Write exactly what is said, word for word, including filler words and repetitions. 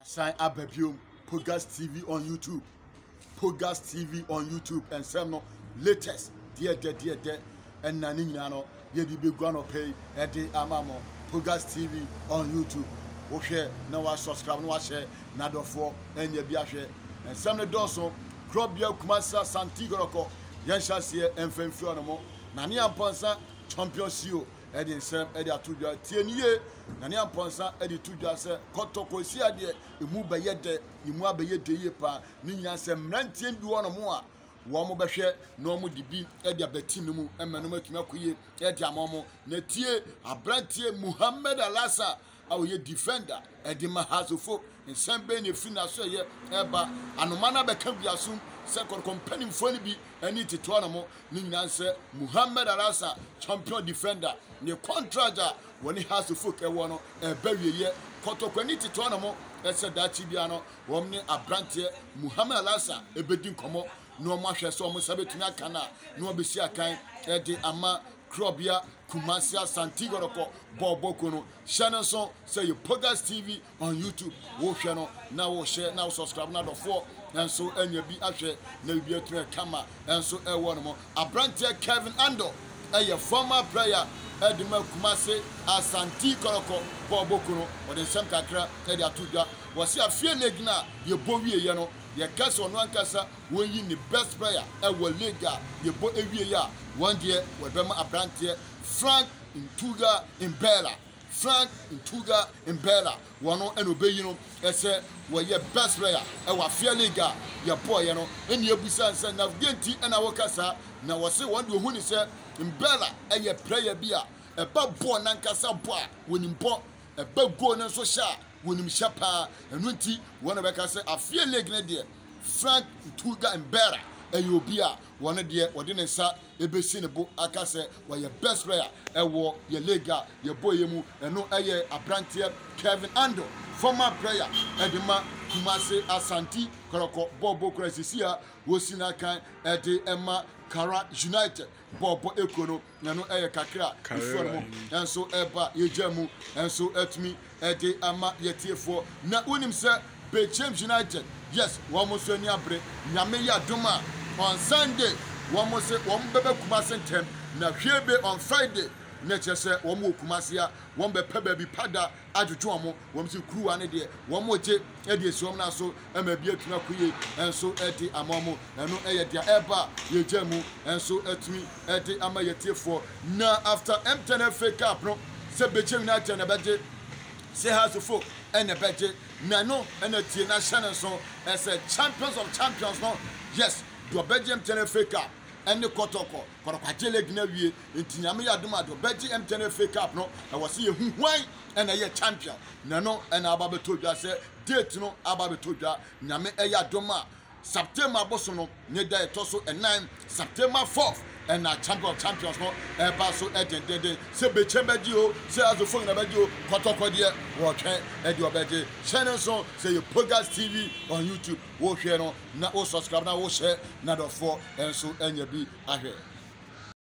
sign up Bebium, Pogas T V on YouTube. Pogas T V on YouTube and some no latest dear dear dear dear and Naninano, ye be gonna pay a day amamo. Pogas T V on YouTube. Okay, now I subscribe, no I share, nado for and ye be a share. And some the doso, Crobia Kumasa Santigoroko, Yanshasia and Femfuanamo, Nania Ponsa, Champion C E O. Edi nsem edi atudwa tie niye na ne amponsa edi tudwa se kotoko si ade emu beyede emu abeyede ye pa ni nyanse mrantie bi wono mo a wo mo behwe no mo dibi edi abati no mu emano matumi akoye edi amomo na tie abrantie Muhammad Alasa awoye defender edi mahazofo nsem be ne fina so ye eba anoma na beka biasum second company phone bi ani tito na mo ni nyanse Muhammad Alasa champion defender ne contractor woni has folk e wono e bawiye kotokwani tito na mo ese dachi bia no wom ne abrante Muhammad Alasa e bedi nkomo no mo ahwe so mo sabetumi aka na no obesi akan e de ama Krobia Kumasia Santigoroko Bobo no channel so say you Pogas T V on YouTube wo hwe no na wo share na wo subscribe na do for and so enya bi ahwe na bi atue kama and so e wono mo abrante Kelvin Andoh a former player Edima Kumase Asanti Koroko Bobo Kuno or the Sam Kakra Eddie Atuja was a fear legna, your bowie yano, your castle on one casa, when you the best player, a well lega, your boy every year, one year, with Bema Abrantia, Frank in Tuga in Mbella, Frank in Tuga in Mbella, one and obey you know, I said, well, your best player, our fear lega, your boy, you know, and your business and Navgenti and our casa. Now, was say one who said, Mbella, a ye prayer beer, a bad boy, Nankasa boy, when him bought a bad go and so sharp, when him shapa, and winty, one of us say, I feel like dear, Frank, Tuga, and Mbella, a you be one of dear, or didn't say, a be seen a book, I can say, why your best player, a war, your lega, your boy, and no aye, a brantier, Kelvin Andoh, former player, Edima Kumase Asanti, Koroko, Bobo Crescia, Wosinakan, Ede Emma. Kara United, Bobo Econo, Nano Aya Kakra, and so Eba Yejemu, and so at me, Ede Ama Yetia for Na Unim Sir, Bay James United. Yes, one more Sonyabre, Nameya Duma on Sunday, one more say one Bebe Kumasen Tem, Na Hebe on Friday. Nature say one more Kumasia, one be Pebe Pada, Ajuamo, one to crew an idea, one more tape, Eddie Somna so, and maybe a Tunakuye, and so Eddie Amamo, and no Aya Eba, Yejemu, and so at me, Eddie Amayete for now after M ten F A Cup, no, said Betchem United and a budget, say has a folk and a budget, Nano and a Tina Shannon song as a champions of champions, no, yes, your Belgium ten F A Cup. And the Kotoko, for a Pajele Gnavi, in Tinamia Dumado, Betty M ten F A Cup, no, I was here why and a year champion. Nano and Ababe Toja said, date no Ababe Toja, Name Eya Doma, September Bosono, Neda Toso and nine, September fourth, and a champion of champions, no, and Basso Edin, Dede, Sebe Chembedio, say as a phone Abadio, Kotoko dear, Walker, Edio Bedje, channel song, say you Pogas T V on YouTube, walk here, no, not all subscribe, now share, not of four, and so and you be ahead.